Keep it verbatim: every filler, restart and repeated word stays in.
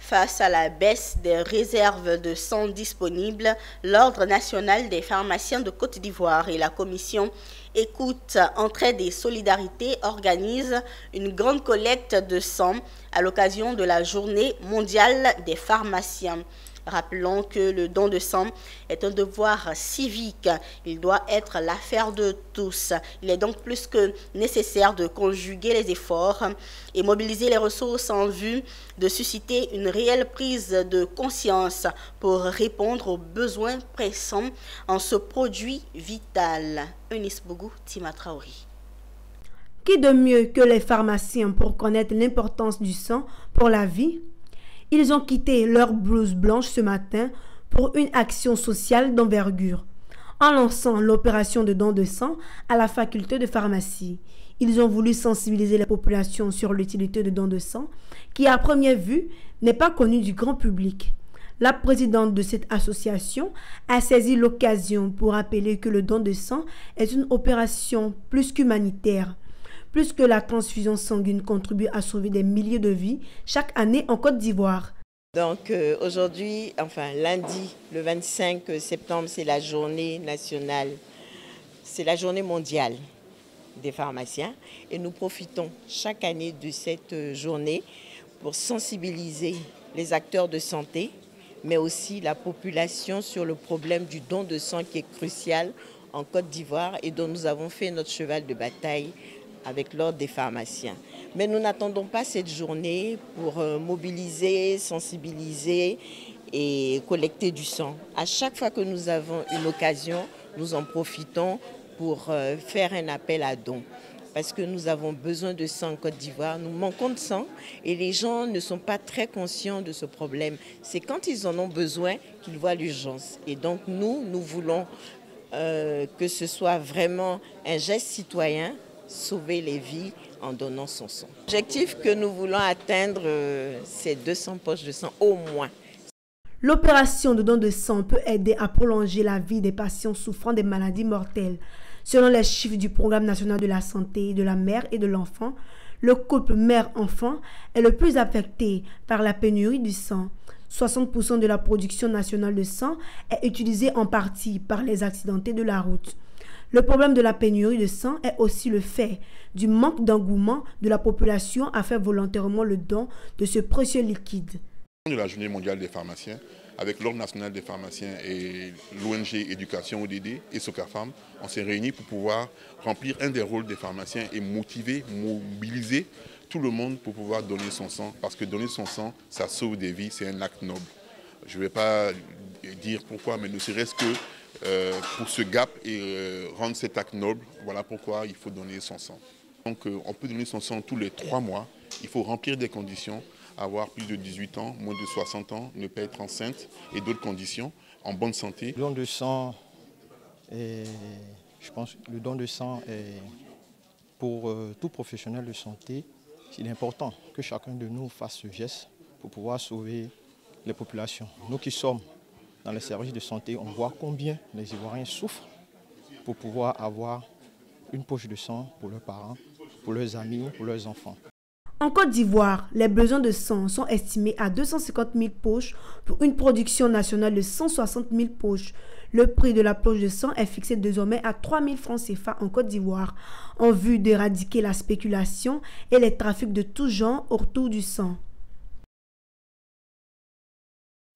Face à la baisse des réserves de sang disponibles, l'Ordre national des pharmaciens de Côte d'Ivoire et la commission Écoute, Entraide et Solidarité organisent une grande collecte de sang à l'occasion de la Journée mondiale des pharmaciens. Rappelons que le don de sang est un devoir civique. Il doit être l'affaire de tous. Il est donc plus que nécessaire de conjuguer les efforts et mobiliser les ressources en vue de susciter une réelle prise de conscience pour répondre aux besoins pressants en ce produit vital. Eunice Bougou, Tima Traoré. Qui de mieux que les pharmaciens pour connaître l'importance du sang pour la vie? Ils ont quitté leur blouse blanche ce matin pour une action sociale d'envergure, en lançant l'opération de don de sang à la faculté de pharmacie. Ils ont voulu sensibiliser la population sur l'utilité de don de sang, qui à première vue n'est pas connue du grand public. La présidente de cette association a saisi l'occasion pour rappeler que le don de sang est une opération plus qu'humanitaire. Plus que la transfusion sanguine contribue à sauver des milliers de vies chaque année en Côte d'Ivoire. Donc euh, aujourd'hui, enfin lundi, le vingt-cinq septembre, c'est la journée nationale, c'est la journée mondiale des pharmaciens. Et nous profitons chaque année de cette journée pour sensibiliser les acteurs de santé, mais aussi la population sur le problème du don de sang qui est crucial en Côte d'Ivoire et dont nous avons fait notre cheval de bataille avec l'ordre des pharmaciens. Mais nous n'attendons pas cette journée pour mobiliser, sensibiliser et collecter du sang. À chaque fois que nous avons une occasion, nous en profitons pour faire un appel à dons. Parce que nous avons besoin de sang en Côte d'Ivoire, nous manquons de sang et les gens ne sont pas très conscients de ce problème. C'est quand ils en ont besoin qu'ils voient l'urgence. Et donc nous, nous voulons euh, que ce soit vraiment un geste citoyen, sauver les vies en donnant son sang. L'objectif que nous voulons atteindre, euh, c'est deux cents poches de sang au moins. L'opération de don de sang peut aider à prolonger la vie des patients souffrant des maladies mortelles. Selon les chiffres du Programme national de la santé de la mère et de l'enfant, le couple mère-enfant est le plus affecté par la pénurie du sang. soixante pour cent de la production nationale de sang est utilisée en partie par les accidentés de la route. Le problème de la pénurie de sang est aussi le fait du manque d'engouement de la population à faire volontairement le don de ce précieux liquide. De la journée mondiale des pharmaciens, avec l'Ordre national des pharmaciens et l'O N G Éducation O D D et Socafam, on s'est réunis pour pouvoir remplir un des rôles des pharmaciens et motiver, mobiliser tout le monde pour pouvoir donner son sang. Parce que donner son sang, ça sauve des vies, c'est un acte noble. Je ne vais pas dire pourquoi, mais ne serait-ce que Euh, pour ce gap et euh, rendre cet acte noble, voilà pourquoi il faut donner son sang. Donc euh, on peut donner son sang tous les trois mois, il faut remplir des conditions, avoir plus de dix-huit ans, moins de soixante ans, ne pas être enceinte et d'autres conditions, en bonne santé. Le don de sang, est, je pense, le don de sang est pour euh, tout professionnel de santé, il est important que chacun de nous fasse ce geste pour pouvoir sauver les populations. Nous qui sommes dans les services de santé, on voit combien les Ivoiriens souffrent pour pouvoir avoir une poche de sang pour leurs parents, pour leurs amis, pour leurs enfants. En Côte d'Ivoire, les besoins de sang sont estimés à deux cent cinquante mille poches pour une production nationale de cent soixante mille poches. Le prix de la poche de sang est fixé désormais à trois mille francs C F A en Côte d'Ivoire, en vue d'éradiquer la spéculation et les trafics de tout genre autour du sang.